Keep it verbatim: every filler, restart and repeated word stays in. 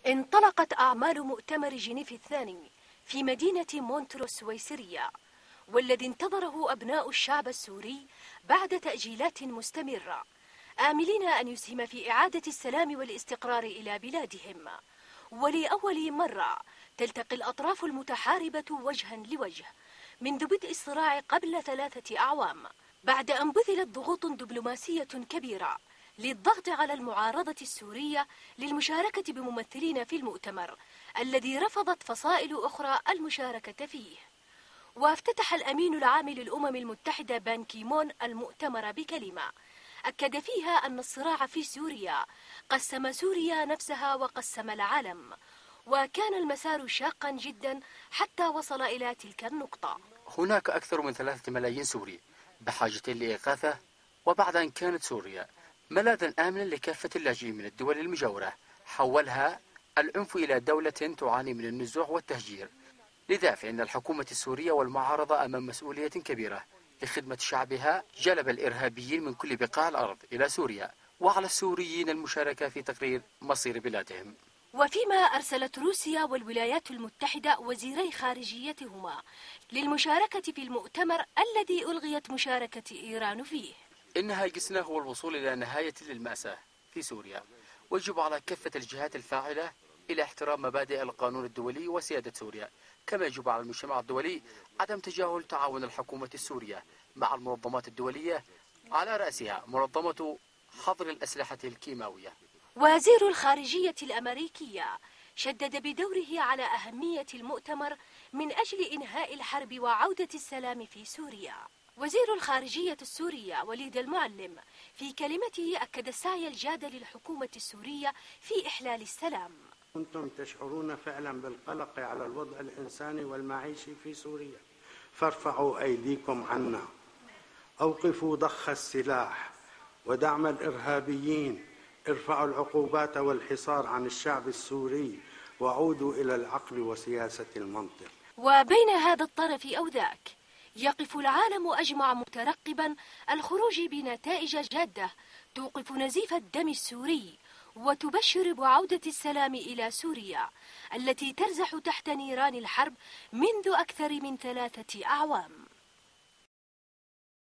انطلقت أعمال مؤتمر جنيف الثاني في مدينة مونترو السويسرية، والذي انتظره أبناء الشعب السوري بعد تأجيلات مستمرة، آملين أن يسهم في إعادة السلام والاستقرار إلى بلادهم. ولأول مرة تلتقي الأطراف المتحاربة وجها لوجه منذ بدء الصراع قبل ثلاثة أعوام، بعد أن بذلت ضغوط دبلوماسية كبيرة للضغط على المعارضة السورية للمشاركة بممثلين في المؤتمر الذي رفضت فصائل أخرى المشاركة فيه. وافتتح الأمين العام للأمم المتحدة بان كيمون المؤتمر بكلمة أكد فيها أن الصراع في سوريا قسم سوريا نفسها وقسم العالم، وكان المسار شاقا جدا حتى وصل إلى تلك النقطة. هناك أكثر من ثلاثة ملايين سوري بحاجة لإغاثة، وبعد أن كانت سوريا ملاذا آمنا لكافة اللاجئين من الدول المجاورة، حولها العنف إلى دولة تعاني من النزوح والتهجير. لذا فإن الحكومة السورية والمعارضة أمام مسؤولية كبيرة لخدمة شعبها. جلب الإرهابيين من كل بقاع الأرض إلى سوريا، وعلى السوريين المشاركة في تقرير مصير بلادهم. وفيما أرسلت روسيا والولايات المتحدة وزيري خارجيتهما للمشاركة في المؤتمر الذي ألغيت مشاركة إيران فيه. إن هاجسنا هو الوصول إلى نهاية للمأساة في سوريا، ويجب على كافة الجهات الفاعلة إلى احترام مبادئ القانون الدولي وسيادة سوريا، كما يجب على المجتمع الدولي عدم تجاهل تعاون الحكومة السورية مع المنظمات الدولية، على رأسها منظمة حظر الأسلحة الكيماوية. وزير الخارجية الأمريكية شدد بدوره على أهمية المؤتمر من أجل إنهاء الحرب وعودة السلام في سوريا. وزير الخارجية السورية وليد المعلم في كلمته أكد السعي الجاد للحكومة السورية في إحلال السلام. كنتم تشعرون فعلا بالقلق على الوضع الإنساني والمعيشي في سوريا، فارفعوا أيديكم عنا، أوقفوا ضخ السلاح ودعم الإرهابيين، ارفعوا العقوبات والحصار عن الشعب السوري، وعودوا إلى العقل وسياسة المنطق. وبين هذا الطرف أو ذاك يقف العالم أجمع مترقبا الخروج بنتائج جادة توقف نزيف الدم السوري وتبشر بعودة السلام إلى سوريا التي ترزح تحت نيران الحرب منذ أكثر من ثلاثة أعوام.